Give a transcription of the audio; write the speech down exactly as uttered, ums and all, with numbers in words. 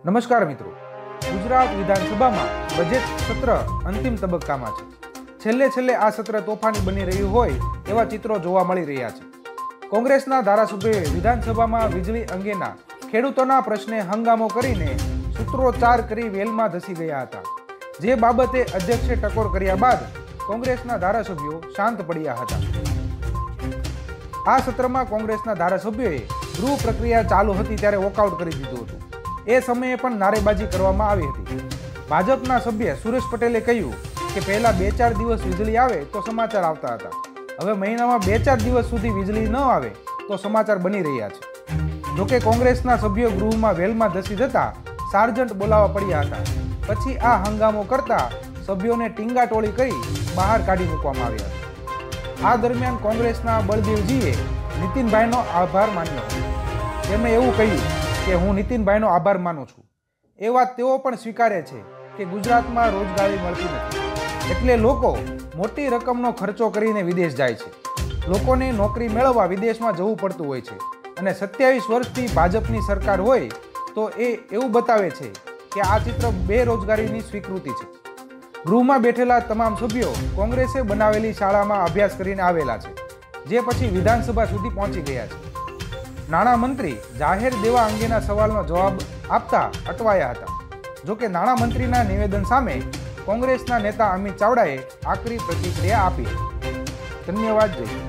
નમસ્કાર મિત્રો, ગુજરાત વિધાનસભામાં બજેટ સત્ર અંતિમ તબક્કામાં છે. છેલ્લે છેલ્લે આ સત્ર તોફાની બની રહ્યું હોય એવા ચિત્રો જોવા મળી રહ્યા છે. કોંગ્રેસના ધારાસભ્યોએ વિધાનસભામાં વીજળી અંગેના ખેડૂતોના પ્રશ્ને હંગામો કરીને સૂત્રોચ્ચાર કરી વેલમાં ધસી ગયા હતા. જે બાબતે અધ્યક્ષે ટકોર કર્યા બાદ કોંગ્રેસના ધારાસભ્યો શાંત પડ્યા હતા. આ સત્રમાં કોંગ્રેસના ધારાસભ્યોએ ગૃહ પ્રક્રિયા ચાલુ હતી ત્યારે વોકઆઉટ કરી દીધું હતું. એ સમયે પણ નારેબાજી કરવામાં આવી હતી. ભાજપના સભ્ય સુરેશ પટેલે કહ્યું કે પહેલા બે ચાર દિવસ વીજળી આવે તો સમાચાર આવતા હતા. હવે મહિનામાં બે ચાર દિવસ સુધી વીજળી ન આવે તો સમાચાર બની રહ્યા છે. જોકે કોંગ્રેસના સભ્યો ગૃહમાં વેલમાં ધસી જતા સાર્જન્ટ બોલાવવા પડ્યા હતા. પછી આ હંગામો કરતા સભ્યોને ટીંગાટોળી કરી બહાર કાઢી મૂકવામાં આવ્યા હતા. આ દરમિયાન કોંગ્રેસના બળદેવજીએ નીતિનભાઈનો આભાર માન્યો હતો. તેમણે એવું કહ્યું કે હું નીતિનભાઈનો આભાર માનું છું. એ વાત તેઓ પણ સ્વીકારે છે કે ગુજરાતમાં રોજગારી મળતી નથી, એટલે લોકો મોટી રકમનો ખર્ચો કરીને વિદેશ જાય છે. લોકોને નોકરી મેળવવા વિદેશમાં જવું પડતું હોય છે અને સત્યાવીસ વર્ષથી ભાજપની સરકાર હોય તો એ એવું બતાવે છે કે આ ચિત્ર બેરોજગારીની સ્વીકૃતિ છે. ગૃહમાં બેઠેલા તમામ સભ્યો કોંગ્રેસે બનાવેલી શાળામાં અભ્યાસ કરીને આવેલા છે, જે પછી વિધાનસભા સુધી પહોંચી ગયા છે. નાણામંત્રી જાહેર દેવા અંગેના સવાલનો જવાબ આપતા અટવાયા હતા. જોકે નાણામંત્રીના નિવેદન સામે કોંગ્રેસના નેતા અમિત ચાવડાએ આકરી પ્રતિક્રિયા આપી. ધન્યવાદ. જય